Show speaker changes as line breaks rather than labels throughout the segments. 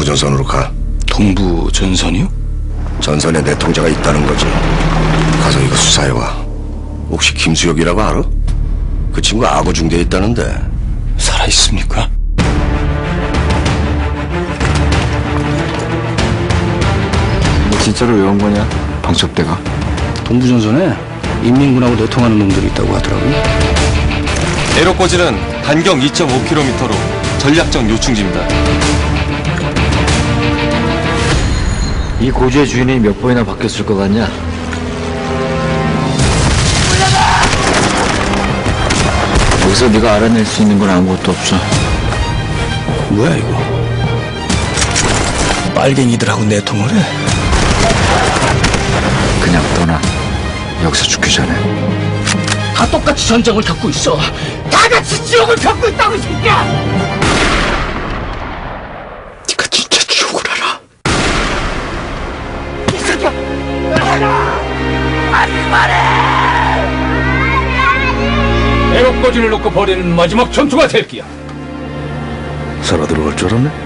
동부전선으로 가.
동부전선이요?
전선에 내 통자가 있다는 거지. 가서 이거 수사해와. 혹시 김수혁이라고 알아? 그 친구 악어 중대에 있다는데.
살아있습니까?
너 진짜로 왜 온 거냐? 방첩대가.
동부전선에 인민군하고 내통하는 놈들이 있다고 하더라고요.
에러꼬지는 반경 2.5km로 전략적 요충지입니다.
이 고지의 주인이 몇 번이나 바뀌었을 것 같냐? 여기서 네가 알아낼 수 있는 건 아무것도 없어.
뭐야 이거? 빨갱이들하고 내통을 해?
그냥 떠나. 여기서 죽기 전에.
다 똑같이 전쟁을 겪고 있어. 다 같이 지옥을 겪고 있다고 이 새끼야! 네가 진짜 지옥을 알아? 이 새끼야!
애국거지를 놓고 벌이는 마지막 전투가 될 기야.
살아 들어갈 줄 알았네?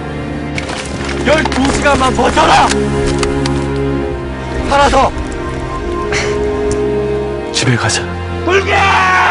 12시간만 버텨라! 살아서!
집에 가자.
불게!